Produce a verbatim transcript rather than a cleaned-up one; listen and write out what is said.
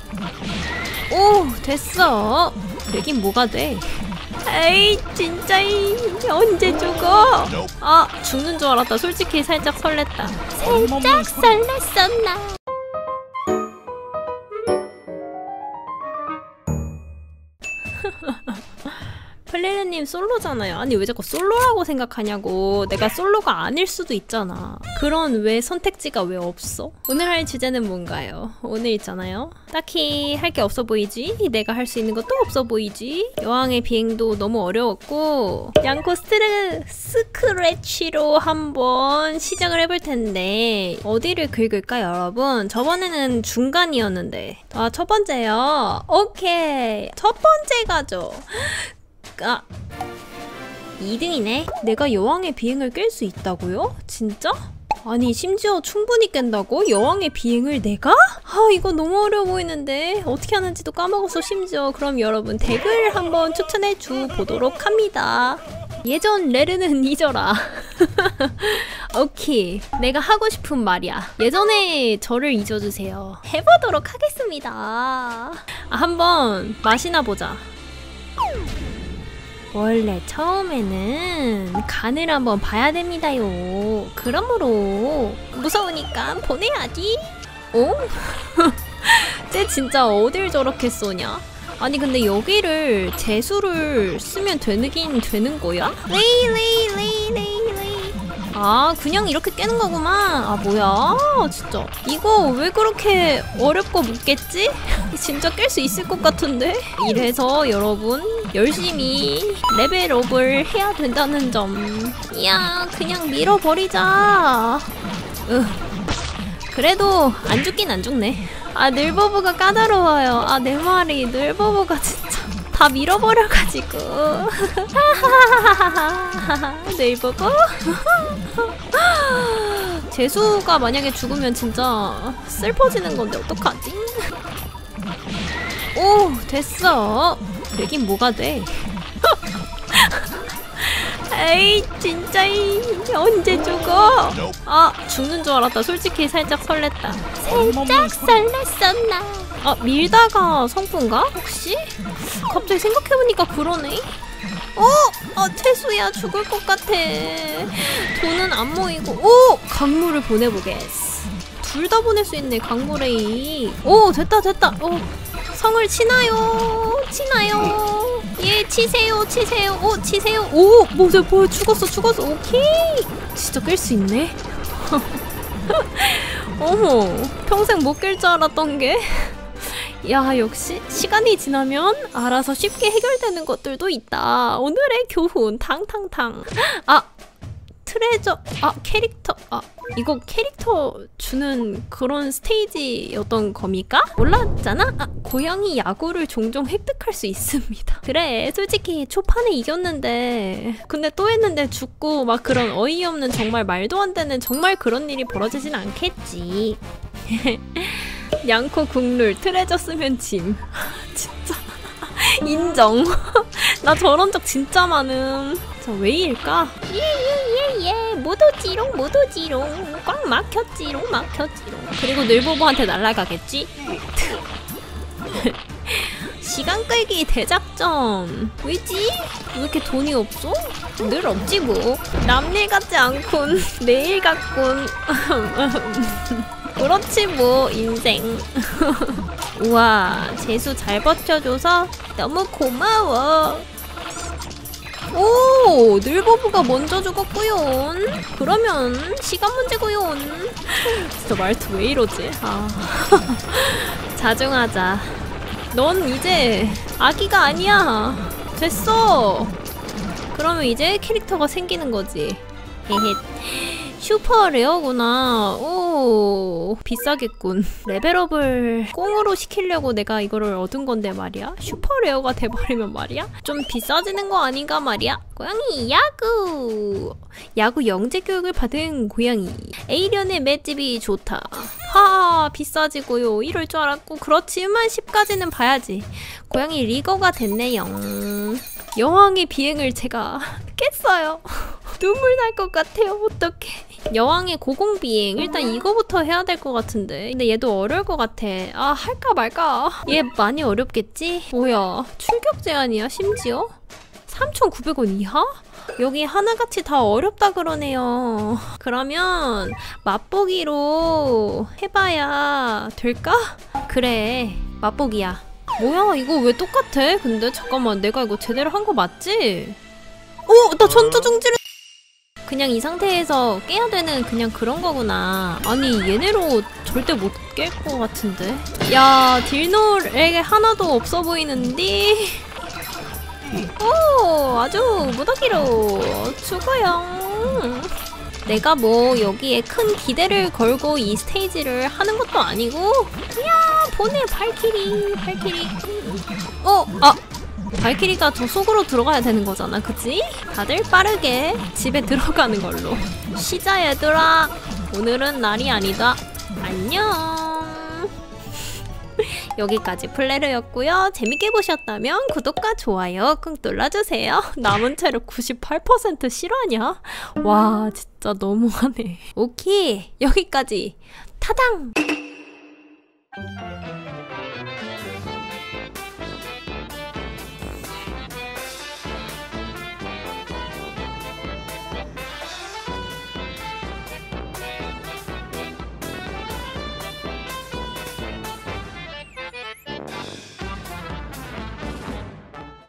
오, 됐어. 되긴 뭐가 돼. 에이, 진짜 이 언제 죽어? 아, 죽는 줄 알았다. 솔직히 살짝 설렜다. 살짝 설렜었나? 플레르님 솔로잖아요. 아니 왜 자꾸 솔로라고 생각하냐고. 내가 솔로가 아닐 수도 있잖아. 그런 왜 선택지가 왜 없어? 오늘 할 주제는 뭔가요? 오늘 있잖아요. 딱히 할 게 없어 보이지? 내가 할 수 있는 것도 없어 보이지? 여왕의 비행도 너무 어려웠고 양코 스트레 스크래치로 한번 시작을 해볼 텐데 어디를 긁을까 여러분? 저번에는 중간이었는데 아 첫 번째요. 오케이 첫 번째 가죠. 아, 이 등이네? 내가 여왕의 비행을 깰 수 있다고요? 진짜? 아니 심지어 충분히 깬다고? 여왕의 비행을 내가? 아 이거 너무 어려워 보이는데 어떻게 하는지도 까먹었어 심지어. 그럼 여러분 덱을 한번 추천해 주 보도록 합니다. 예전 레르는 잊어라. 오케이 내가 하고 싶은 말이야. 예전에 저를 잊어주세요. 해보도록 하겠습니다. 아, 한번 맛이나 보자. 원래 처음에는 간을 한번 봐야 됩니다요. 그러므로 무서우니까 보내야지. 어? 쟤 진짜 어딜 저렇게 쏘냐? 아니 근데 여기를 재수를 쓰면 되긴 되는 거야? 레이 레이 레이 레이 레이. 아 그냥 이렇게 깨는 거구만. 아 뭐야 진짜 이거 왜 그렇게 어렵고 묻겠지? 진짜 깰 수 있을 것 같은데? 이래서 여러분 열심히 레벨업을 해야 된다는 점. 이야 그냥 밀어버리자. 으. 그래도 안 죽긴 안 죽네. 아 늘버브가 까다로워요. 아 내 말이 늘버브가 진짜 다 밀어버려가지고. 늘버브? 재수가 만약에 죽으면 진짜 슬퍼지는 건데 어떡하지? 오 됐어. 되긴 뭐가 돼. 에이 진짜 이 언제 죽어? 아 죽는 줄 알았다. 솔직히 살짝 설렜다. 살짝 설렜었나? 아 밀다가 성분가? 혹시? 갑자기 생각해보니까 그러네? 어? 아 태수야 죽을 것 같아. 돈은 안 모이고. 오! 강물을 보내보겠어. 둘 다 보낼 수 있네 강물에. 오 됐다 됐다. 오 성을 치나요? 치나요? 예 치세요 치세요. 오 치세요. 오 뭐야 뭐야 죽었어 죽었어. 오케이 진짜 깰 수 있네. 어머 평생 못 깰 줄 알았던 게. 야 역시 시간이 지나면 알아서 쉽게 해결되는 것들도 있다. 오늘의 교훈 탕탕탕. 아 트레저 아 캐릭터 아 이거 캐릭터 주는 그런 스테이지였던 겁니까? 몰랐잖아? 아 고양이 야구를 종종 획득할 수 있습니다. 그래 솔직히 초판에 이겼는데 근데 또 했는데 죽고 막 그런 어이없는 정말 말도 안 되는 정말 그런 일이 벌어지진 않겠지. 양코 국룰 트레저 쓰면 짐. 진짜 인정. 나 저런 적 진짜 많음. 저 왜일까? 예예예예 모도지롱 모도지롱 꽉 막혔지롱 막혔지롱. 그리고 늘보보한테 날아가겠지? 시간 끌기 대작전. 왜지? 왜 이렇게 돈이 없어? 늘 없지 뭐. 남일 같지 않군. 내일 같군. 그렇지 뭐 인생. 우와 재수 잘 버텨줘서 너무 고마워. 오 늘버브가 먼저 죽었구요. 그러면 시간 문제구요. 진짜 말투 왜 이러지? 아. 자중하자. 넌 이제 아기가 아니야. 됐어. 그러면 이제 캐릭터가 생기는 거지. 헤헤. 슈퍼 레어구나. 오 비싸겠군. 레벨업을 꽁으로 시키려고 내가 이거를 얻은 건데 말이야. 슈퍼 레어가 돼버리면 말이야 좀 비싸지는 거 아닌가 말이야. 고양이 야구. 야구 영재 교육을 받은 고양이. 에이련의 맷집이 좋다. 하 비싸지고요. 이럴 줄 알았고. 그렇지만 십까지는 봐야지. 고양이 리거가 됐네요. 여왕의 비행을 제가 깼어요. 눈물 날 것 같아요. 어떡해. 여왕의 고공비행. 일단 이거부터 해야 될 것 같은데. 근데 얘도 어려울 것 같아. 아, 할까 말까. 얘 많이 어렵겠지? 뭐야, 출격 제한이야 심지어? 삼천구백 원 이하? 여기 하나같이 다 어렵다 그러네요. 그러면 맛보기로 해봐야 될까? 그래, 맛보기야. 뭐야, 이거 왜 똑같아? 근데 잠깐만, 내가 이거 제대로 한 거 맞지? 오! 나 전투중지를 그냥 이 상태에서 깨야 되는 그냥 그런 거구나. 아니, 얘네로 절대 못 깰 것 같은데. 야, 딜노에게 하나도 없어 보이는데. 오, 아주 무더기로 죽어요. 내가 뭐 여기에 큰 기대를 걸고 이 스테이지를 하는 것도 아니고. 이야, 보내, 발키리, 발키리. 어, 아, 발키리가 저 속으로 들어가야 되는 거잖아, 그치? 다들 빠르게 집에 들어가는 걸로. 쉬자, 얘들아. 오늘은 날이 아니다. 안녕. 여기까지 플레르였고요. 재밌게 보셨다면 구독과 좋아요 꾹 눌러주세요. 남은 체력 구십팔 퍼센트 실화냐? 와, 진짜 너무하네. 오케이, 여기까지. 타당!